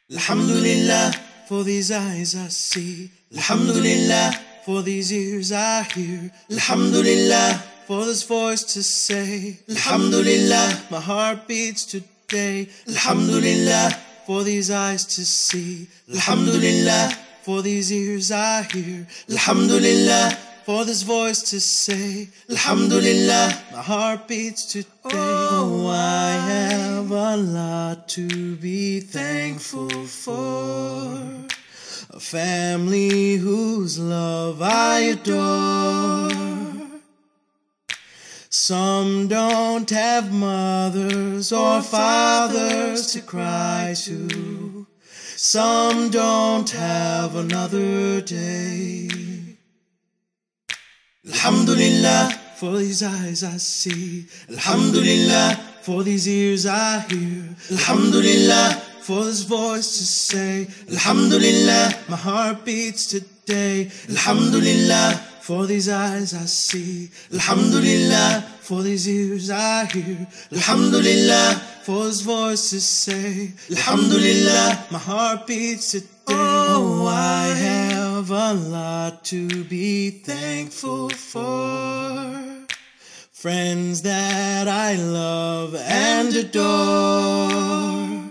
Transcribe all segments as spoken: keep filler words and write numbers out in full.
Alhamdulillah, for these eyes I see. Alhamdulillah, for these ears I hear. Alhamdulillah, for this voice to say. Alhamdulillah, my heart beats today. Alhamdulillah, for these eyes to see. Alhamdulillah, for these ears I hear. Alhamdulillah, for this voice to say. Alhamdulillah, my heart beats today. Oh, I have a lot to be thankful for. A family whose love I adore. Some don't have mothers or fathers to cry to. Some don't have another day. Alhamdulillah, for these eyes I see. Alhamdulillah, for these ears I hear. Alhamdulillah, for this voice to say. Alhamdulillah, my heart beats today. Alhamdulillah, for these eyes I see. Alhamdulillah, for these ears I hear. Alhamdulillah, for this voice to say. Alhamdulillah, my heart beats today. Oh, I have a lot to be thankful for. Friends that I love and adore.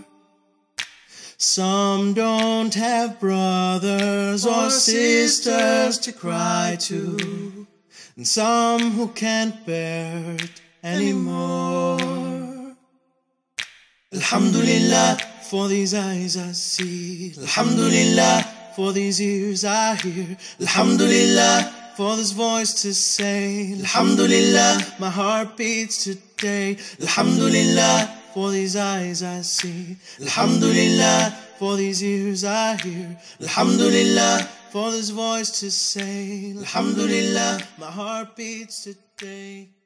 Some don't have brothers or sisters to cry to, and some who can't bear it anymore. Alhamdulillah, for these eyes I see. Alhamdulillah, for these ears I hear. Alhamdulillah, for this voice to say. Alhamdulillah, my heart beats today. Alhamdulillah, for these eyes I see. Alhamdulillah, for these ears I hear. Alhamdulillah, for this voice to say. Alhamdulillah, my heart beats today.